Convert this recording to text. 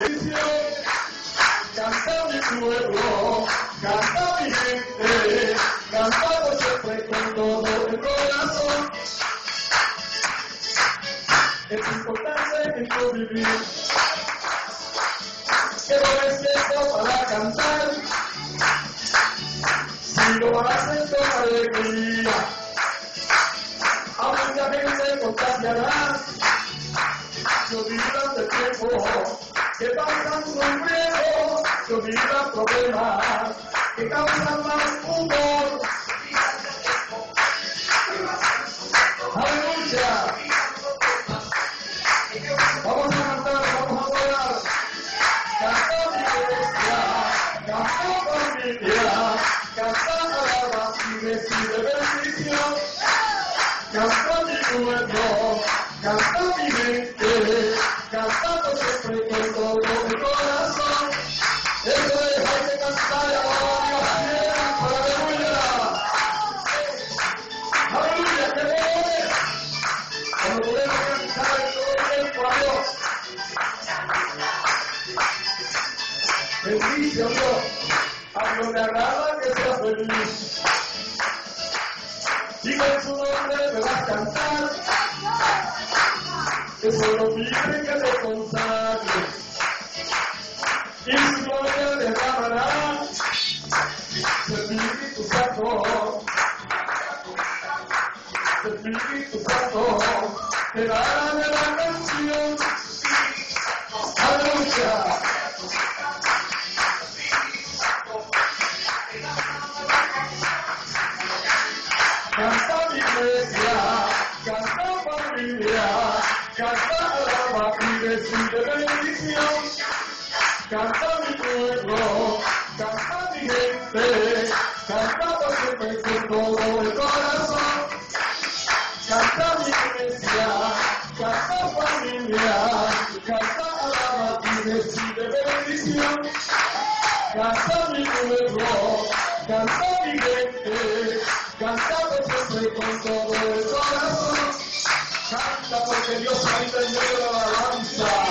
Canta mi pueblo, canta mi gente, cantamos siempre con todo el corazón. Es importante en tu vivir, que no es tiempo para cantar, si lo haces con alegría, a mucha gente contagiará. Se olvidan del tiempo que pasan sufriendo, se olvidan problemas que causan más humor. ¡Aleluya! Vamos a cantar, vamos a adorar. Canta mi iglesia, canta familia, canta alabanza y recibe bendición. Canta mi pueblo, canta mi gente, cantando siempre con todo el corazón. Eso es, hay que cantar y alabar a Dios siempre. Aleluya. Aleluya, que bueno es. Cuando podemos cantar en todo el tiempo a Dios. Bendice a Dios. A Dios le agrada que seas feliz. Y con su nombre me vas a cantar. Que solo pide que te consagres, y su gloria derramará su Espíritu Santo, su Espíritu Santo, te dará de la canción. Aleluya. Canta mi iglesia, canta familia, canta alaba y recibe bendición. Canta mi pueblo, canta mi gente, canta por siempre con todo el corazón. Canta mi iglesia, canta familia, canta alaba y recibe bendición. Canta mi pueblo, canta mi gente, canta por siempre con todo el corazón. Canta porque Dios habita en medio de la alabanza.